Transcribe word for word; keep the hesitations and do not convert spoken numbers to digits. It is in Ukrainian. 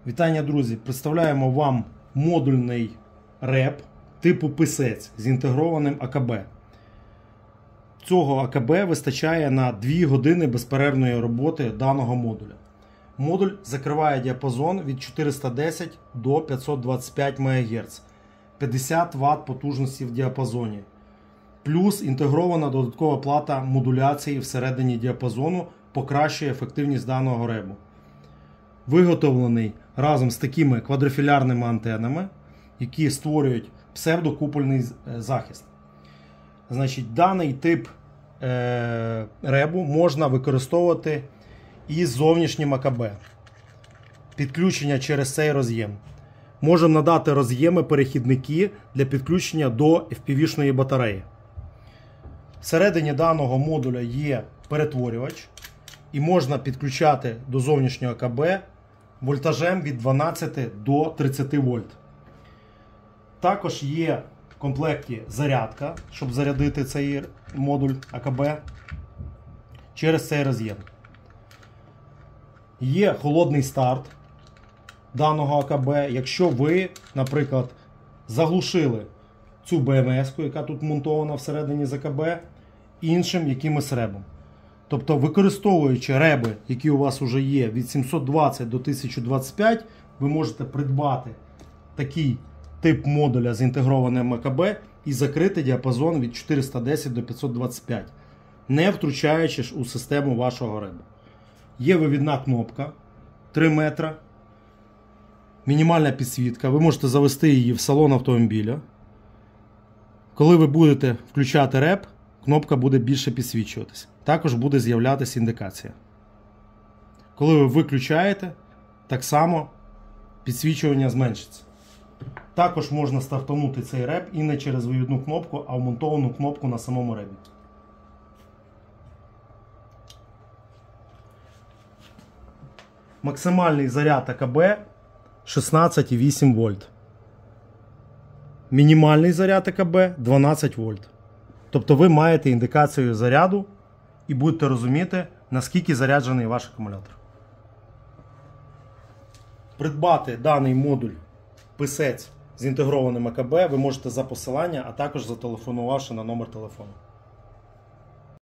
Вітання, друзі! Представляємо вам модульний реп типу писець з інтегрованим А К Б. Цього А К Б вистачає на дві години безперервної роботи даного модуля. Модуль закриває діапазон від чотириста десять до п'ятсот двадцять п'ять МГц, п'ятдесят Вт потужності в діапазоні. Плюс інтегрована додаткова плата модуляції всередині діапазону покращує ефективність даного ребу. Виготовлений разом з такими квадрофілярними антенами, які створюють псевдокупольний захист. Значить, даний тип е, ребу можна використовувати із зовнішнім А К Б. Підключення через цей роз'єм. Можемо надати роз'єми-перехідники для підключення до Еф Пі Ві-шної батареї. Всередині даного модуля є перетворювач і можна підключати до зовнішнього А К Б вольтажем від дванадцяти до тридцяти вольт. Також є в комплекті зарядка, щоб зарядити цей модуль А К Б через цей роз'єм. Є холодний старт даного А К Б, якщо ви, наприклад, заглушили цю Б М С-ку, яка тут монтована всередині з А К Б, іншим якимось ребом. Тобто, використовуючи реби, які у вас вже є, від сімсот двадцять до тисяча двадцять п'ять, ви можете придбати такий тип модуля з інтегрованим А К Б і закрити діапазон від чотириста десять до п'ятсот двадцять п'ять, не втручаючи у систему вашого реба. Є вивідна кнопка три метри, мінімальна підсвітка, ви можете завести її в салон автомобіля. Коли ви будете включати реб, кнопка буде більше підсвічуватися. Також буде з'являтися індикація. Коли ви виключаєте, так само підсвічування зменшиться. Також можна стартанути цей реб і не через вивідну кнопку, а вмонтовану кнопку на самому ребі. Максимальний заряд А К Б шістнадцять і вісім вольт. Мінімальний заряд А К Б дванадцять вольт. Тобто ви маєте індикацію заряду і будете розуміти, наскільки заряджений ваш акумулятор. Придбати даний модуль писець з інтегрованим А К Б ви можете за посиланням, а також зателефонувавши на номер телефону.